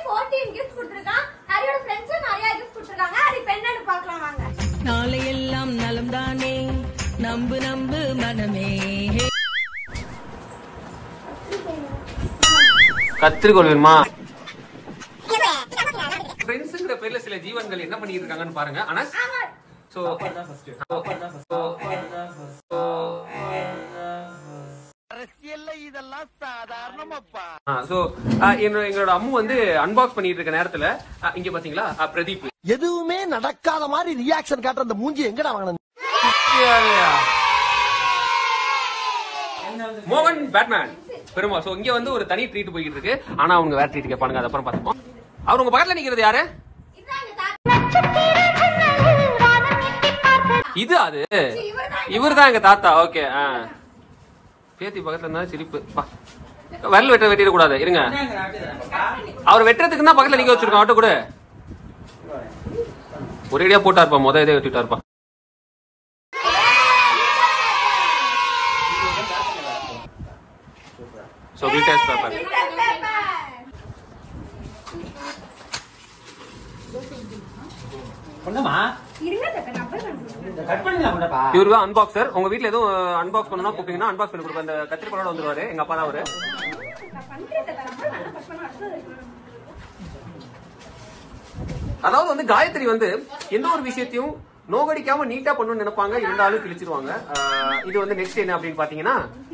14 gift கொடுத்திருக்கான். ஹரியோட friends நிறைய கிஃப்ட் கொடுத்திருக்காங்க. ஹரி பெண்ணன்னு பார்க்கலாம் வாங்க. நாளை எல்லாம் நலம் தானே நம்பு நம்பு மனமே. கத்திரிக்கோள் வேணுமா? ஃப்ரெண்ட்ஸ்ங்கற பேர்ல சில ஜீவன்கள் என்ன பண்ணிட்டு இருக்காங்கன்னு பாருங்க. அனஸ் சோ அரசியல்ல இதெல்லாம் சாதாரணமாப்பா. சோ எங்களோட அம்மு வந்து அன்பாக்ஸ் பண்ணிட்டு இருக்க நேரத்துல இங்க பாத்தீங்களா பிரதீப் எதுவுமே நடக்காத மாதிரி ரியாக்ஷன் காட்டுற அந்த மூஞ்சி எங்கடா வாங்கணும்? மோகன் பேட்மேன் பெருமா. சோ இங்க வந்து ஒரு தனி ட்ரீட் போயிட்டு இருக்கு. ஆனா அவங்க வேற ட்ரீட் கேட்பானுங்க. அது அப்புறம் பாத்துப்போம். அவர் உங்க பக்கத்துல நிக்கிறது யாரு? இது அது இவர்தான் எங்க தாத்தா. ஓகே. பேத்தி பக்கத்துல இருந்தா சிரிப்பு. வரல வெட்டிட கூடாது. இருங்க, அவர் வெட்டுறதுக்கு தான் பக்கத்துல நிக்க வச்சிருக்கோம். அவட்ட கூட ஒரேடியா போட்டா இருப்பா. முத இதே வெட்டிட்டா இருப்பா. So glitters paper. பண்ணமா இருங்க தக்க நம்பர் வந்து கட் பண்ணலாம் பண்ணப்பா. இவரு அன்பாக்சர். உங்க வீட்ல எதுவும் அன்பாக்ஸ் பண்ணனும்னா கூப்பிட்டீங்கன்னா அன்பாக்ஸ் பண்ணி கொடுப்பேன். அந்த கத்திரிக்கோளோட வந்துருவாரு. எங்க அப்பா தான் அவரு. அதாவது வந்து காயத்ரி வந்து எந்த ஒரு விஷயத்தையும் நோகடிக்காம நீட்டா பண்ணணும்னு நினைப்பாங்க. இருந்தாலும் கிழிச்சிருவாங்க. இது வந்து நெக்ஸ்ட் என்ன அப்படின்னு பாத்தீங்கன்னா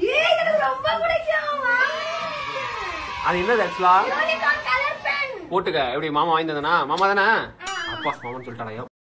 அது என்னது ஆக்சுவலா போட்டுக்க. எப்படி மாமா வாங்கினதுனா? மாமா தானே? அப்பா மாமான்னு சொல்லிட்டாங்க.